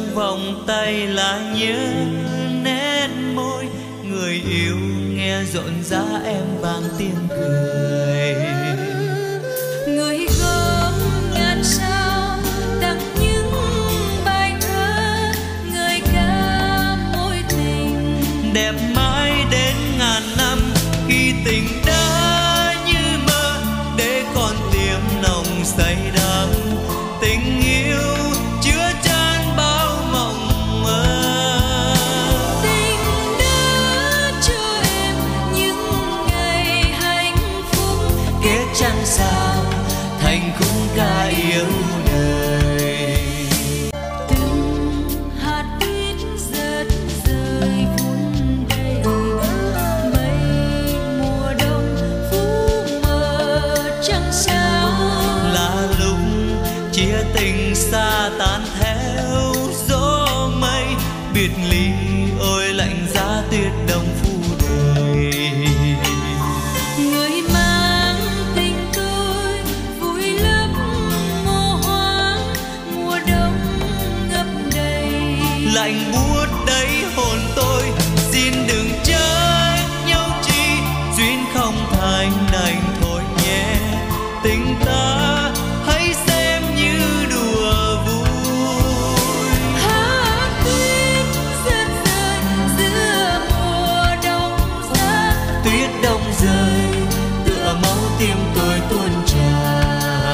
trong vòng tay là nhớ nét môi người yêu, nghe rộn rã em vang tiếng cười. Người gom ngàn sao tặng những bài thơ, người ca mối tình đẹp mãi đến ngàn năm. Khi tình đã như mơ để còn tiềm nồng say đắm, tình yêu chứa chan bao mộng mơ. tình đã cho em những ngày hạnh phúc, Kết chẳng sao thành khung ca yêu đời. từng hạt tuyết rớt rơi vun đầy mây mùa đông phủ mờ trăng sao. Là lúc chia tình xa tan theo gió mây, biệt ly ôi lạnh giá tuyết đông phủ đầy. Người mang tình tôi vui lấp mùa hoang, mùa đông ngập đầy. Lạnh buốt đấy hồn tôi, xin đừng trách nhau chi, duyên không thành đành thôi nhé. Tình ta hãy xem như đùa vui. Hạt tuyết rơi rơi giữa mùa đông giá, Tuyết đông rơi tựa máu tim tôi tuôn tràn.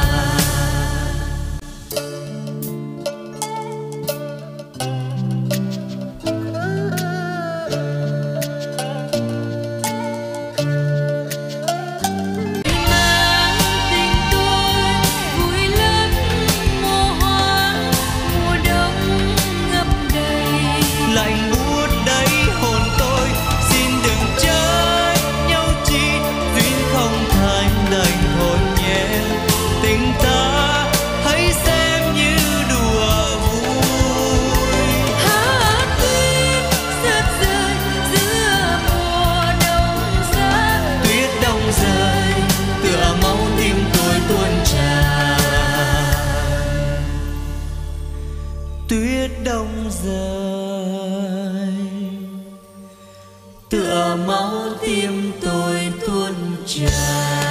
mang tình tôi vui lấp mùa hoang, mùa đông ngập đầy. Lạnh buốt đấy hồn tôi, xin đừng trách nhau chi, duyên không thành đành thôi nhé. Tình ta hãy xem như đùa vui. Hạt tuyết rơi rơi giữa mùa đông giá, Tuyết đông rơi tựa máu tim tôi tuôn tràn. Tuyết đông rơi tựa máu tim tôi tuôn tràn.